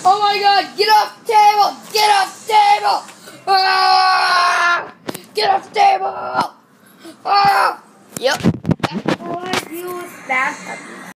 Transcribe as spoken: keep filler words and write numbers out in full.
Oh my god, get off the table! Get off the table! Ah! Get off the table! Ah! Yep. That's how I deal with bad puppies.